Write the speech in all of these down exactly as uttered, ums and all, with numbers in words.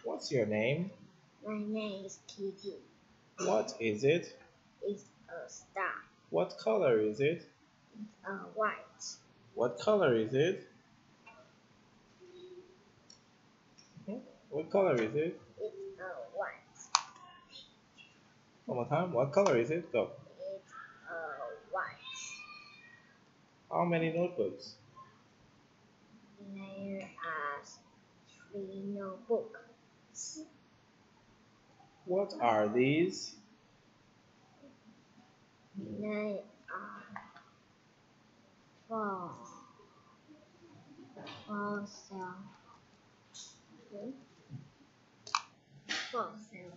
What's your name? My name is Kitty. What is it? It's a star. What color is it? It's a white. What color is it? Hmm? What color is it? It's a white. One more time. What color is it? Go. It's a white. How many notebooks? There are three notebooks. What are these? There are four. Four cell. Four cell.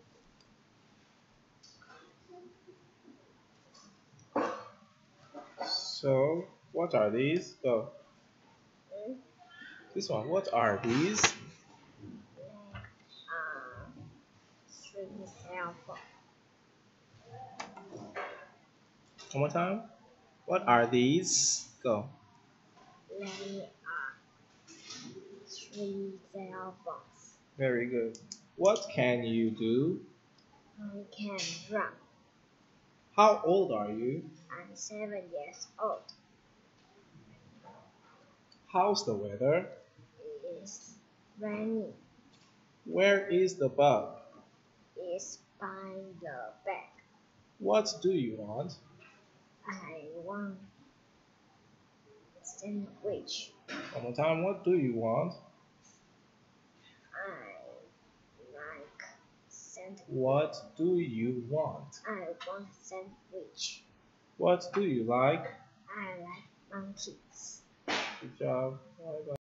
So, what are these? Go. Hmm? This one. What are these? There are three cell phones. One more time. What are these? Go. There are three cell phones. Very good. What can you do? I can run. How old are you? I'm seven years old. How's the weather? It's raining. Where is the bug? It's by the bag. What do you want? I want sandwich. One more time. What do you want? I like sandwich. What do you want? I want sandwich. What do you like? I like monkeys. Good job. Bye bye.